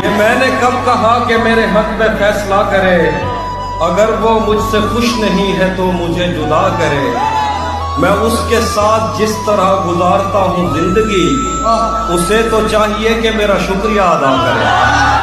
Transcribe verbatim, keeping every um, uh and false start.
मैंने कब कहा कि मेरे हक में फैसला करे, अगर वो मुझसे खुश नहीं है तो मुझे जुदा करे। मैं उसके साथ जिस तरह गुजारता हूँ जिंदगी, उसे तो चाहिए कि मेरा शुक्रिया अदा करे।